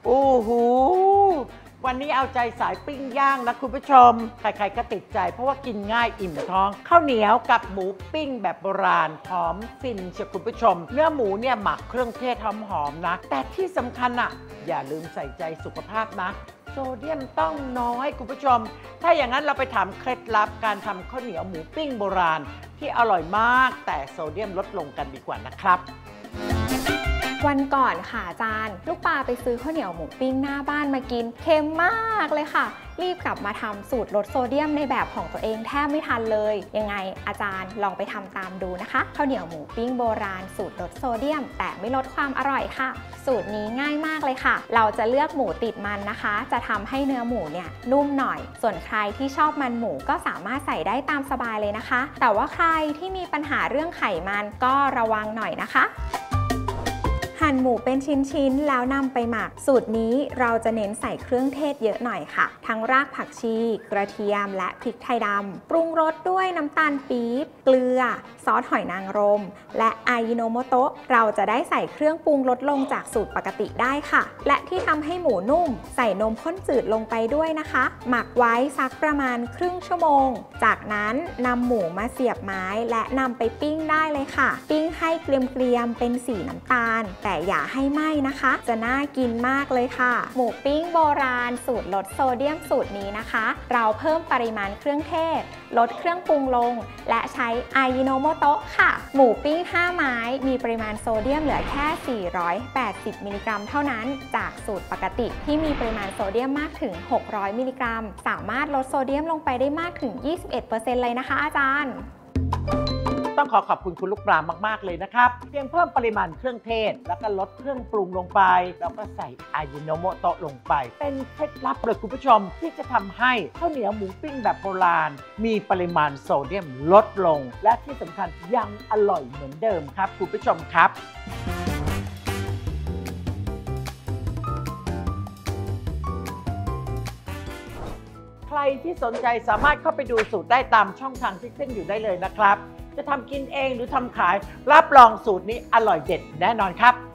อู้หูวันนี้เอาใจสายปิ้งย่างนะคุณผู้ชมใครๆก็ติดใจเพราะว่ากินง่ายอิ่มท้องข้าวเหนียวกับหมูปิ้งแบบโบราณหอมฟินเชียวคุณผู้ชมเนื้อหมูเนี่ยหมักเครื่องเทศหอมๆนะแต่ที่สำคัญอะอย่าลืมใส่ใจสุขภาพนะโซเดียมต้องน้อยคุณผู้ชมถ้าอย่างนั้นเราไปถามเคล็ดลับการทำข้าวเหนียวหมูปิ้งโบราณที่อร่อยมากแต่โซเดียมลดลงกันดีกว่านะครับวันก่อนค่ะอาจารย์ลูกปลาไปซื้อข้าวเหนียวหมูปิ้งหน้าบ้านมากินเค็มมากเลยค่ะรีบกลับมาทำสูตรลดโซเดียมในแบบของตัวเองแทบไม่ทันเลยยังไงอาจารย์ลองไปทำตามดูนะคะข้าวเหนียวหมูปิ้งโบราณสูตรลดโซเดียมแต่ไม่ลดความอร่อยค่ะสูตรนี้ง่ายมากเลยค่ะเราจะเลือกหมูติดมันนะคะจะทำให้เนื้อหมูเนี่ยนุ่มหน่อยส่วนใครที่ชอบมันหมูก็สามารถใส่ได้ตามสบายเลยนะคะแต่ว่าใครที่มีปัญหาเรื่องไขมันก็ระวังหน่อยนะคะหั่นหมูเป็นชิ้นๆแล้วนำไปหมักสูตรนี้เราจะเน้นใส่เครื่องเทศเยอะหน่อยค่ะทั้งรากผักชีกระเทียมและพริกไทยดำปรุงรสด้วยน้ำตาลปี๊บเกลือซอสหอยนางรมและอายิโนโมโตะเราจะได้ใส่เครื่องปรุงลดลงจากสูตรปกติได้ค่ะและที่ทำให้หมูนุ่มใส่นมข้นจืดลงไปด้วยนะคะหมักไว้สักประมาณครึ่งชั่วโมงจากนั้นนำหมูมาเสียบไม้และนำไปปิ้งได้เลยค่ะปิ้งให้เกรียมๆเป็นสีน้ำตาลแต่อย่าให้ไหม้นะคะจะน่ากินมากเลยค่ะหมูปิ้งโบราณสูตรลดโซเดียมสูตรนี้นะคะเราเพิ่มปริมาณเครื่องเทศลดเครื่องปรุงลงและใช้อายิโนโมโตะค่ะหมูปิ้ง5ไม้มีปริมาณโซเดียมเหลือแค่480มิลลิกรัมเท่านั้นจากสูตรปกติที่มีปริมาณโซเดียมมากถึง600มิลลิกรัมสามารถลดโซเดียมลงไปได้มากถึง 21% เลยนะคะอาจารย์ต้องขอบคุณคุณลูกปลามากๆเลยนะครับเพียงเพิ่มปริมาณเครื่องเทศแล้วก็ลดเครื่องปรุงลงไปแล้วก็ใส่อายิโนโมโตะลงไปเป็นเคล็ดลับเลยคุณผู้ชมที่จะทำให้ข้าวเหนียวหมูปิ้งแบบโบราณมีปริมาณโซเดียมลดลงและที่สำคัญยังอร่อยเหมือนเดิมครับคุณผู้ชมครับใครที่สนใจสามารถเข้าไปดูสูตรได้ตามช่องทางที่ขึ้นอยู่ได้เลยนะครับจะทำกินเองหรือทำขายรับรองสูตรนี้อร่อยเด็ดแน่นอนครับ